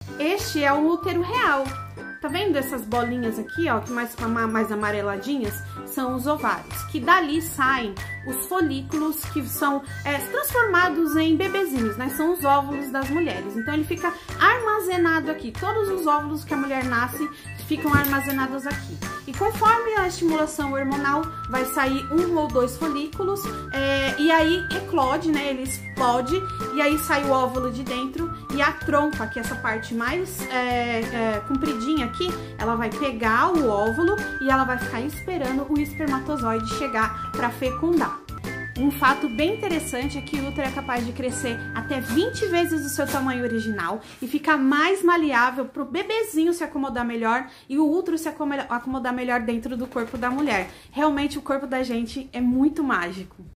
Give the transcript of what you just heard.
Este é o útero real. Tá vendo essas bolinhas aqui, ó, que mais amareladinhas? São os ovários, que dali saem os folículos que são transformados em bebezinhos, né? São os óvulos das mulheres. Então ele fica armazenado aqui. Todos os óvulos que a mulher nasce ficam armazenados aqui. E conforme a estimulação hormonal, vai sair 1 ou 2 folículos, e aí eclode, né? Ele explode, e aí sai o óvulo de dentro, e a trompa, que é essa parte mais compridinha aqui, ela vai pegar o óvulo e ela vai ficar esperando o espermatozoide chegar para fecundar. Um fato bem interessante é que o útero é capaz de crescer até 20 vezes o seu tamanho original e ficar mais maleável para o bebezinho se acomodar melhor e o útero se acomodar melhor dentro do corpo da mulher. Realmente o corpo da gente é muito mágico.